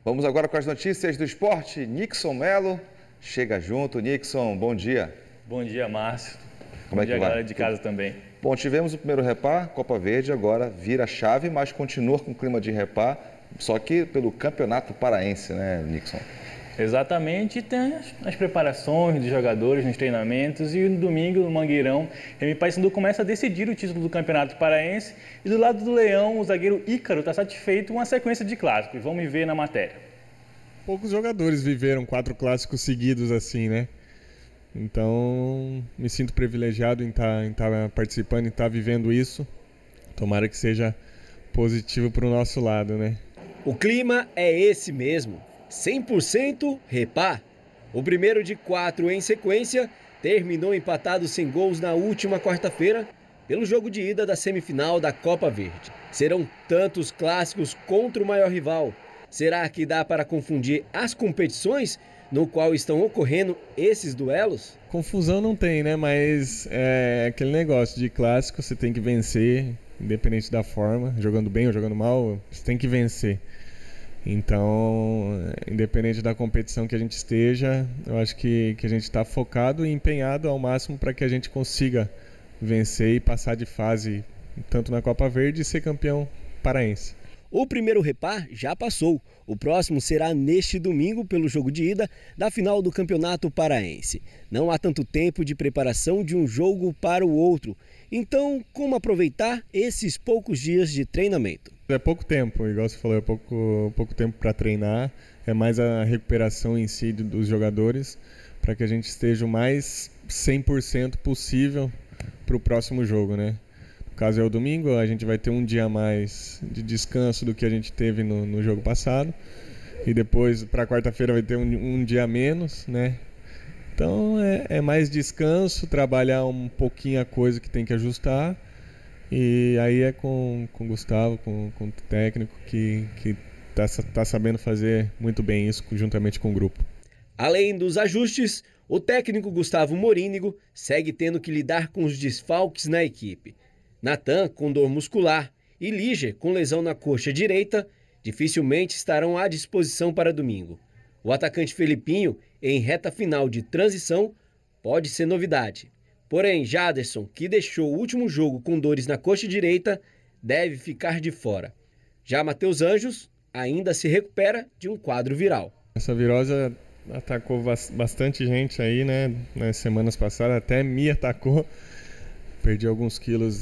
Vamos agora com as notícias do esporte. Nixon Melo chega junto. Nixon, bom dia. Bom dia, Márcio. Como é que vai? Galera de casa também. Bom, tivemos o primeiro repá, Copa Verde, agora vira a chave, mas continua com o clima de repá, só que pelo Campeonato Paraense, né, Nixon? Exatamente, tem as preparações dos jogadores nos treinamentos e no domingo, no Mangueirão, Remy Paysandu começa a decidir o título do Campeonato Paraense e do lado do Leão, o zagueiro Ícaro está satisfeito com a sequência de clássicos. Vamos ver na matéria. Poucos jogadores viveram 4 clássicos seguidos assim, né? Então, me sinto privilegiado em estar participando, em estar vivendo isso. Tomara que seja positivo para o nosso lado, né? O clima é esse mesmo. 100% repá. O primeiro de 4 em sequência terminou empatado sem gols na última quarta-feira pelo jogo de ida da semifinal da Copa Verde. Serão tantos clássicos contra o maior rival. Será que dá para confundir as competições no qual estão ocorrendo esses duelos? Confusão não tem, né? Mas é aquele negócio de clássico, você tem que vencer, independente da forma, jogando bem ou jogando mal, você tem que vencer. Então, independente da competição que a gente esteja, eu acho que a gente está focado e empenhado ao máximo para que a gente consiga vencer e passar de fase, tanto na Copa Verde e ser campeão paraense. O primeiro repá já passou. O próximo será neste domingo pelo jogo de ida da final do Campeonato Paraense. Não há tanto tempo de preparação de um jogo para o outro. Então, como aproveitar esses poucos dias de treinamento? É pouco tempo, igual você falou, é pouco tempo para treinar. É mais a recuperação em si dos jogadores para que a gente esteja o mais 100% possível para o próximo jogo, né? Caso é o domingo, a gente vai ter um dia a mais de descanso do que a gente teve no jogo passado. E depois, para quarta-feira, vai ter um dia a menos, né? Então, é mais descanso, trabalhar um pouquinho a coisa que tem que ajustar. E aí é com o Gustavo, com o técnico, que tá sabendo fazer muito bem isso, juntamente com o grupo. Além dos ajustes, o técnico Gustavo Morínigo segue tendo que lidar com os desfalques na equipe. Natan, com dor muscular, e Líger, com lesão na coxa direita, dificilmente estarão à disposição para domingo. O atacante Felipinho, em reta final de transição, pode ser novidade. Porém, Jaderson, que deixou o último jogo com dores na coxa direita, deve ficar de fora. Já Matheus Anjos ainda se recupera de um quadro viral. Essa virose atacou bastante gente aí, né? Nas semanas passadas, até me atacou. Perdi alguns quilos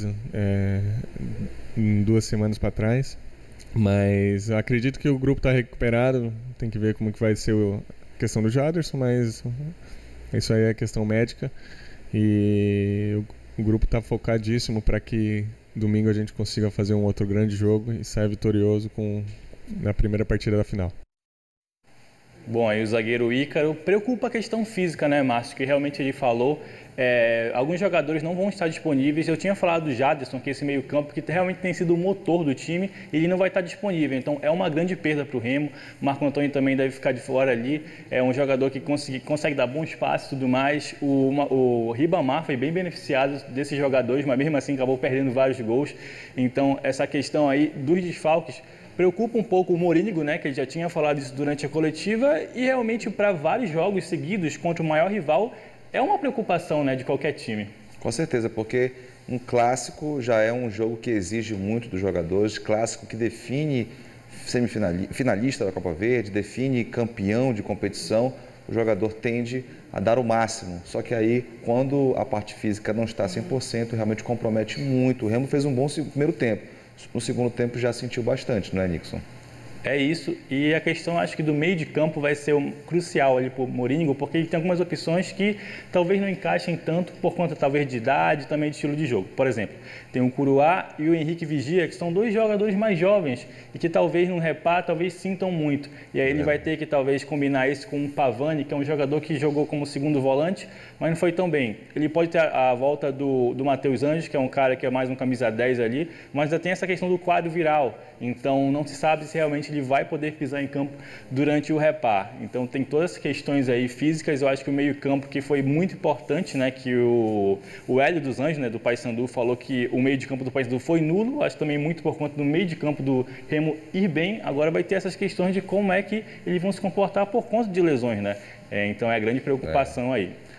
em 2 semanas para trás, mas acredito que o grupo está recuperado. Tem que ver como que vai ser a questão do Jaderson, mas isso aí é questão médica e o grupo está focadíssimo para que domingo a gente consiga fazer um outro grande jogo e sair vitorioso na primeira partida da final. Bom, aí o zagueiro Ícaro preocupa a questão física, né, Márcio? Que realmente ele falou, alguns jogadores não vão estar disponíveis. Eu tinha falado do Jaderson, que esse meio campo que realmente tem sido o motor do time, ele não vai estar disponível. Então é uma grande perda para o Remo. O Marco Antônio também deve ficar de fora ali. É um jogador que consegue dar bom espaço e tudo mais. O Ribamar foi bem beneficiado desses jogadores, mas mesmo assim acabou perdendo vários gols. Então essa questão aí dos desfalques preocupa um pouco o Morínigo, né, que ele já tinha falado isso durante a coletiva, e realmente para vários jogos seguidos contra o maior rival é uma preocupação, né, de qualquer time. Com certeza, porque um clássico já é um jogo que exige muito dos jogadores, clássico que define finalista da Copa Verde, define campeão de competição, o jogador tende a dar o máximo. Só que aí, quando a parte física não está 100%, realmente compromete muito. O Remo fez um bom primeiro tempo. No segundo tempo já sentiu bastante, não é, Nixon? É isso, e a questão acho que do meio de campo vai ser crucial ali para o Morínigo, porque ele tem algumas opções que talvez não encaixem tanto por conta talvez de idade e também de estilo de jogo. Por exemplo, tem o Curuá e o Henrique Vigia, que são 2 jogadores mais jovens e que talvez no repá talvez sintam muito. E aí ele vai ter que talvez combinar isso com o Pavani, que é um jogador que jogou como segundo volante, mas não foi tão bem. Ele pode ter a volta do Matheus Anjos, que é um cara que é mais um camisa 10 ali, mas ainda tem essa questão do quadro viral. Então não se sabe se realmente ele vai poder pisar em campo durante o repar. Então tem todas as questões aí físicas. Eu acho que o meio-campo, que foi muito importante, né, que o Hélio dos Anjos, né, do Paysandu, falou que o meio de campo do Paysandu foi nulo. Acho também muito por conta do meio de campo do Remo ir bem. Agora vai ter essas questões de como é que eles vão se comportar por conta de lesões, né? Então é a grande preocupação aí.